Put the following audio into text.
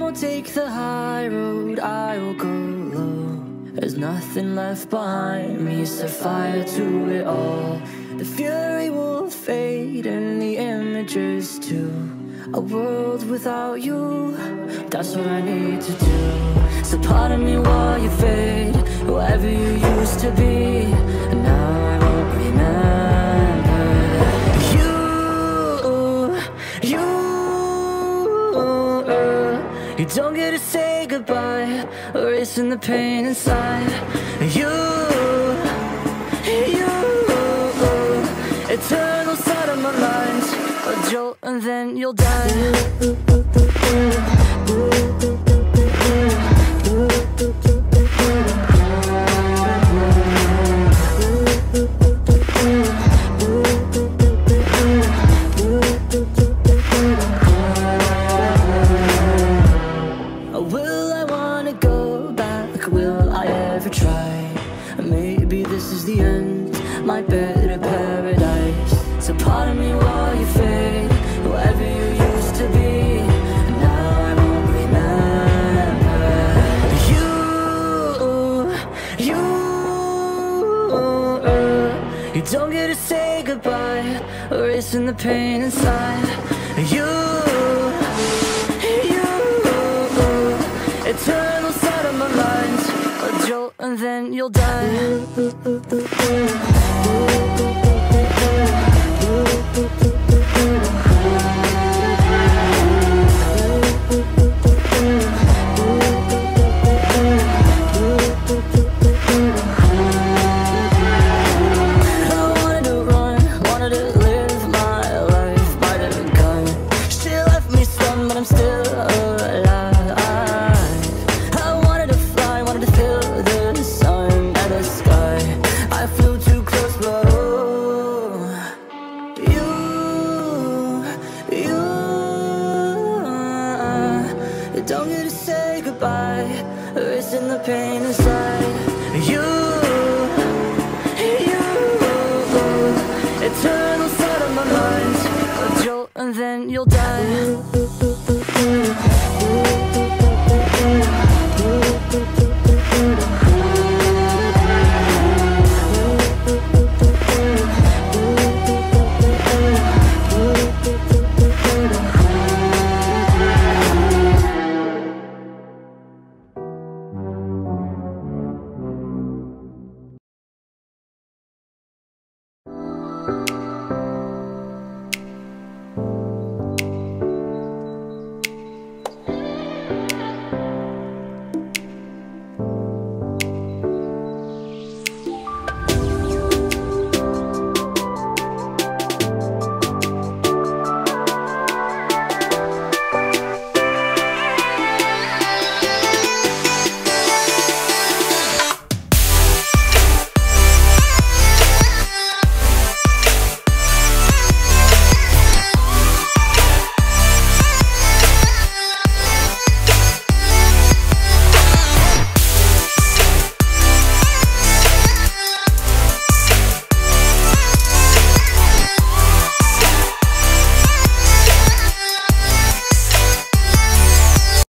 won't take the high road, I will go low. There's nothing left behind me, set fire to it all. The fury will fade and the images too. A world without you, that's what I need to do. So pardon me while you fade, whoever you used to be, and now I won't remember. You don't get to say goodbye, erasing the pain inside. Eternal side of my mind, a jolt and then you'll die. Will I wanna go back? Will I ever try? Maybe this is the end, my better paradise. So pardon me while you fade, whoever you used to be, and now I won't remember. You don't get to say goodbye, erasing the pain inside. Eternal side of my mind, a jolt and then you'll die. Don't get to say goodbye, erasing the pain inside.